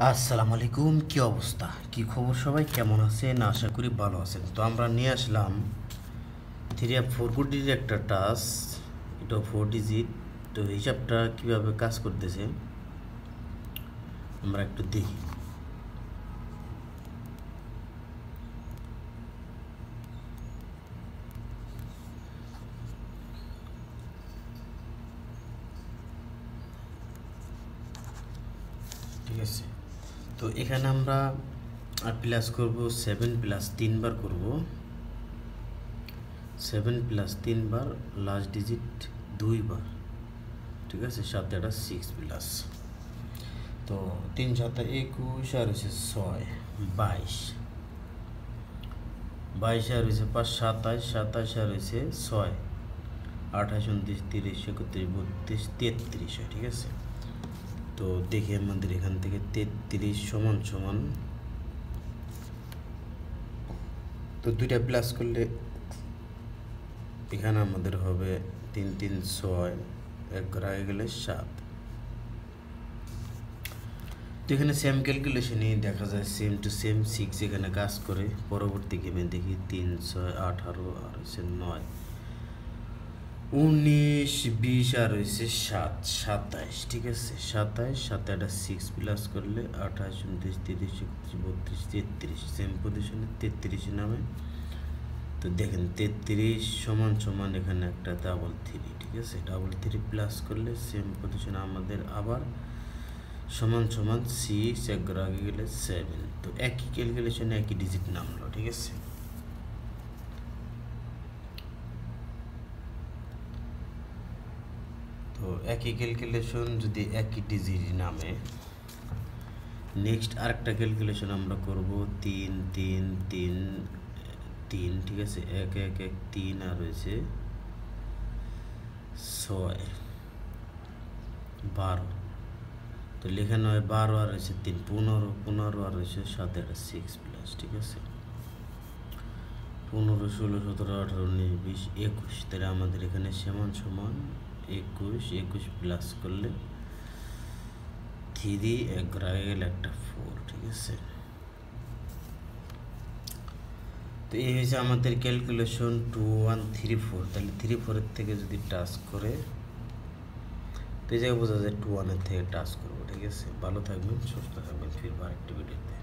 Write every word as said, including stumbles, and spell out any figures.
আসসালামু আলাইকুম। কি অবস্থা, কি খবর, সবাই কেমন আছেন? আশা করি ভালো আছেন। তো আমরা নিয়ে আসলাম থ্রি আর ফোর কোডির একটা টাস্ক, এটা ফোর ডিজিট। তো হিসাবটা কীভাবে কাজ করতেছে আমরা একটু দেখি। ঠিক আছে, তো এখানে আমরা প্লাস করব সেভেন প্লাস তিনবার করব, সেভেন প্লাস তিনবার, লাস্ট ডিজিট দুইবার। ঠিক আছে, সাথে একটা সিক্স প্লাস, তো তিন সাথে একুশ আর হচ্ছে ছয় বাইশ, বাইশ আর হয়েছে পাঁচ সাতাশ, সাতাশ আর হয়েছে ছয় আঠাশ, উনত্রিশ, তিরিশ, একত্রিশ, বত্রিশ, তেত্রিশ। ঠিক আছে, তো দেখি আমাদের এখান থেকে তেত্রিশ সমান সমান, তো দুইটা প্লাস করলে এখানে আমাদের হবে তিন তিন ছয়, এক আগে গেলে সাত। তো এখানে সেম ক্যালকুলেশনই দেখা যায়, সেম টু সেম সিক্স এখানে কাজ করে। পরবর্তী গেমে দেখি তিন ছয় আঠারো আর হচ্ছে নয়, উনিশ, বিশ আর হয়েছে সাত সাতাইশ। ঠিক আছে, সাতাইশ সাথে একটা সিক্স প্লাস করলে আঠাশ, উনত্রিশ, তিরিশ, একত্রিশ, বত্রিশ, তেত্রিশ, সেম পজিশনে তেত্রিশে নামে। তো দেখেন তেত্রিশ সমান সমান এখানে একটা ডাবল থ্রি। ঠিক আছে, ডাবল থ্রি প্লাস করলে সেম পজিশনে আমাদের আবার সমান সমান সিক্স, একবার আগে গেলে সেভেন। তো একই ক্যালকুলেশনে একই ডিজিট নামলো। ঠিক আছে, তো একই ক্যালকুলেশন যদি একই ডিজিট নামে, নেক্সট আরেকটা ক্যালকুলেশন আমরা করব তিন তিন তিন তিন। ঠিক আছে, এক এক এক তিন আর রয়েছে ছয় বারো, তো লেখানো হয় বারো আর রয়েছে তিন পনেরো, পনেরো আর রয়েছে সাথে একটা সিক্স প্লাস। ঠিক আছে, পনেরো, ষোলো, সতেরো, আঠারো, উনিশ, বিশ, একুশ। তাহলে আমাদের এখানে সমান সমান একুশ, একুশ প্লাস করলে থ্রি, এক আগে গেলে একটা ফোর। ঠিক আছে, তো এই হয়েছে আমাদের calculation two one three four. তাহলে থ্রি ফোরের থেকে যদি টাচ করে, তো এই জায়গায় বোঝা যায় টু ওয়ানের থেকে টাচ করবো। ঠিক আছে, ভালো থাকবেন, সুস্থ থাকবেন, ফিরবো আরেকটি ভিডিওতে।